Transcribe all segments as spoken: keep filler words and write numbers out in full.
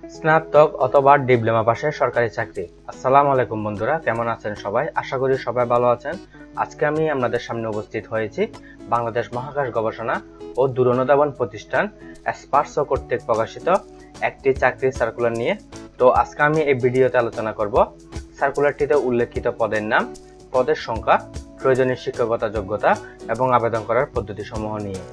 স্নাতক অথবা ডিপ্লোমা পাশে সরকারি চাকরি। আসসালামু আলাইকুম বন্ধুরা, কেমন আছেন সবাই? আশা করি সবাই ভালো আছেন। আজকে আমি আপনাদের সামনে উপস্থিত হয়েছি বাংলাদেশ মহাকাশ গবেষণা ও দূরনদাবন প্রতিষ্ঠান এসপারসো কর্তৃক প্রকাশিত একটি চাকরির সার্কুলার নিয়ে। তো আজকে আমি এই ভিডিওতে আলোচনা করব সার্কুলারটিতে উল্লেখিত পদের নাম, পদের সংখ্যা, প্রয়োজনীয় শিক্ষকতা যোগ্যতা এবং আবেদন করার পদ্ধতি সমূহ নিয়ে।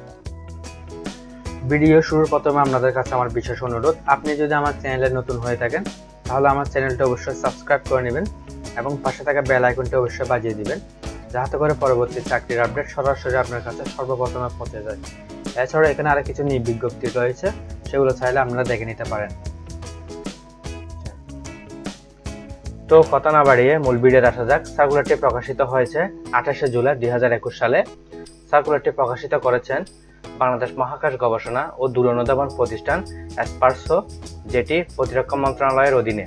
ভিডিও শুরুর প্রথমে আপনাদের কাছে আমার বিশেষ অনুরোধ, আপনি যদি আমার চ্যানেলে নতুন হয়ে থাকেন তাহলে আমার চ্যানেলটা অবশ্যই সাবস্ক্রাইব করে নেবেন এবং পাশে থাকা বেল আইকনটি অবশ্যই বাজিয়ে দিবেন, যাতে করে পরবর্তী চাকরির আপডেট সরাসরি আপনার কাছে সর্বপ্রথমে পৌঁছে যায়। এছাড়াও এখানে আরো কিছু নিয়োগ বিজ্ঞপ্তি রয়েছে, সেগুলো চাইলে আপনারা দেখে নিতে পারেন। তো কথা না বাড়িয়ে মূল ভিডিওতে আসা যাক। সার্কুলারটি প্রকাশিত হয়েছে আঠাশে জুলাই দুই হাজার একুশ সালে। সার্কুলারটি প্রকাশিত করেছেন বাংলাদেশ মহাকাশ গবেষণা ও দূরনদাবন প্রতিষ্ঠান এসপারসো, যেটি প্রতিরক্ষা মন্ত্রণালয়ের অধীনে।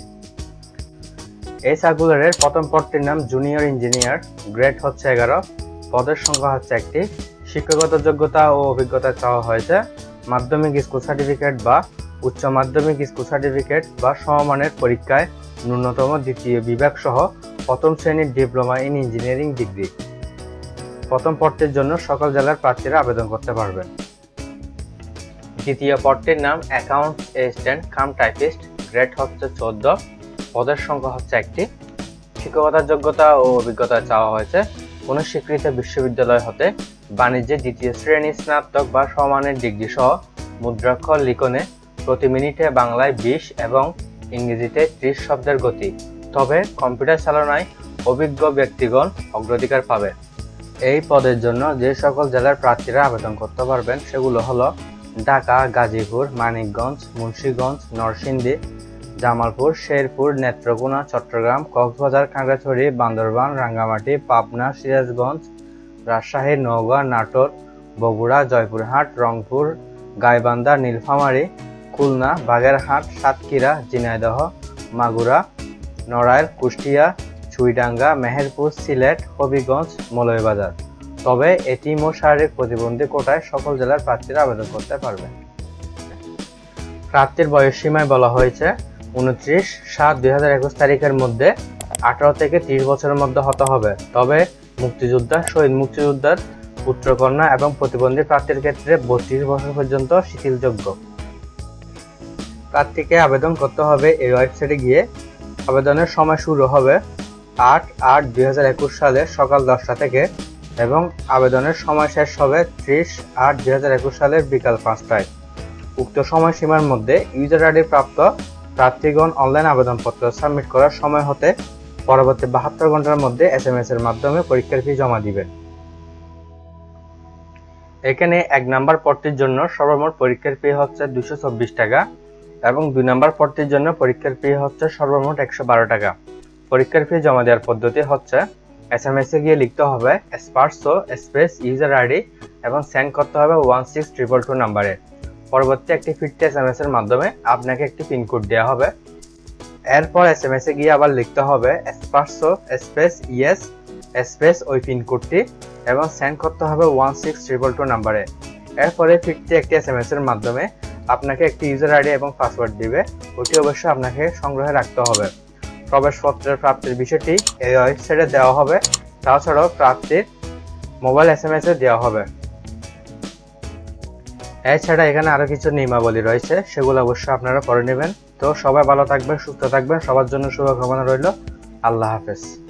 এই সার্কুলারের প্রথম পদটির নাম জুনিয়র ইঞ্জিনিয়ার, গ্রেড হচ্ছে এগারো, পদের সংখ্যা হচ্ছে একটি। শিক্ষাগত যোগ্যতা ও অভিজ্ঞতা চাওয়া হয়েছে মাধ্যমিক স্কুল সার্টিফিকেট বা উচ্চ মাধ্যমিক স্কুল সার্টিফিকেট বা সমমানের পরীক্ষায় ন্যূনতম দ্বিতীয় বিভাগ সহ প্রথম শ্রেণীর ডিপ্লোমা ইন ইঞ্জিনিয়ারিং ডিগ্রি। প্রথম পদটির জন্য সকল জেলার প্রার্থীরা আবেদন করতে পারবেন। দ্বিতীয় পদটির নাম account assistant cum typist, grade হচ্ছে চোদ্দ, পদের সংখ্যা হচ্ছে একটি। শিক্ষকতার যোগ্যতা ও অভিজ্ঞতা চাওয়া হয়েছে কোন স্বীকৃত বিশ্ববিদ্যালয় হতে বাণিজ্যে দ্বিতীয় শ্রেণী স্নাতক বা সমানের ডিগ্রি সহ মুদ্রাক্ষর লিখনে প্রতি মিনিটে বাংলায় বিশ এবং ইংরেজিতে ত্রিশ শব্দের গতি, তবে কম্পিউটার চালনায় অভিজ্ঞ ব্যক্তিগণ অগ্রাধিকার পাবে। এই পদের জন্য যে সকল জেলার প্রার্থীরা আবেদন করতে পারবেন সেগুলো হলো ঢাকা, গাজীপুর, মানিকগঞ্জ, মুন্সিগঞ্জ, নরসিংদী, জামালপুর, শেরপুর, নেত্রকোনা, চট্টগ্রাম, কক্সবাজার, খাগড়াছড়ি, বান্দরবান, রাঙ্গামাটি, পাবনা, সিরাজগঞ্জ, রাজশাহী, নওগাঁ, নাটোর, বগুড়া, জয়পুরহাট, রংপুর, গাইবান্ধা, নীলফামারী, খুলনা, বাগেরহাট, সাতক্ষীরা, ঝিনাইদহ, মাগুরা, নড়াইল, কুষ্টিয়া, চুইডাঙ্গা, মেহেরপুর, সিলেট, হবিগঞ্জ, মৌলভীবাজার। তবে এটিম ও শারীরিক প্রতিবন্ধী কোটায় সকল জেলার প্রার্থীরা আবেদন করতে পারবেন। প্রার্থীর বয়স সীমায় বলা হয়েছে উনত্রিশ সাত দুই হাজার একুশ তারিখের মধ্যে আঠারো থেকে ত্রিশ বছরের মধ্যে হতে হবে। তবে মুক্তিযোদ্ধা, শহীদ মুক্তিযোদ্ধার পুত্রকন্যা এবং প্রতিবন্ধী প্রার্থীর ক্ষেত্রে বত্রিশ বছর পর্যন্ত শিথিলযোগ্য। প্রার্থীকে আবেদন করতে হবে এই ওয়েবসাইটে গিয়ে। আবেদনের সময় শুরু হবে আট আট দুই হাজার একুশ সালে সকাল দশটা থেকে এবং আবেদনের সময় শেষ হবে ত্রিশ আট দুই হাজার একুশ সালের বিকাল পাঁচটায়। উক্ত সময়সীমার মধ্যে ইউজার আইডি প্রাপ্ত প্রার্থীগণ অনলাইন আবেদনপত্র সাবমিট করার সময় হতে পরবর্তী বাহাত্তর ঘন্টার মধ্যে এস এম এস এর মাধ্যমে পরীক্ষার ফি জমা দিবেন। এখানে এক নাম্বার পদটির জন্য সর্বমোট পরীক্ষার ফি হচ্ছে দুশো চব্বিশ টাকা এবং দুই নাম্বার পদটির জন্য পরীক্ষার ফি হচ্ছে সর্বমোট একশো বারো টাকা। পরীক্ষার ফি জমা দেওয়ার পদ্ধতি হচ্ছে এস এম এস এ গিয়ে লিখতে হবে এসপারসো স্পেস ইউজার আইডি এবং সেন্ড করতে হবে ওয়ান সিক্স ট্রিপল টু নাম্বারে। পরবর্তী একটি ফিরতি এস এম এস এর মাধ্যমে আপনাকে একটি পিনকোড দেওয়া হবে। এরপর এস এম এস এ গিয়ে আবার লিখতে হবে এসপারসো স্পেস ইয়েস স্পেস ওই পিনকোডটি এবং সেন্ড করতে হবে ওয়ান সিক্স ট্রিপল টু নাম্বারে। এরপরে ফিরতি একটি এস এম এস এর মাধ্যমে আপনাকে একটি ইউজার আইডি এবং পাসওয়ার্ড দিবে, ওটি অবশ্যই আপনাকে সংগ্রহে রাখতে হবে। প্রবেশপত্রের প্রাপ্তির বিষয়টি এই ওয়েবসাইটে দেওয়া হবে, তাছাড়াও প্রাপ্তির মোবাইল এস এম এস এ দেওয়া হবে। এছাড়া এখানে আরো কিছু নিয়মাবলী রয়েছে, সেগুলো অবশ্যই আপনারা পড়ে নেবেন। তো সবাই ভালো থাকবেন, সুস্থ থাকবেন, সবার জন্য শুভকামনা রইল। আল্লাহ হাফেজ।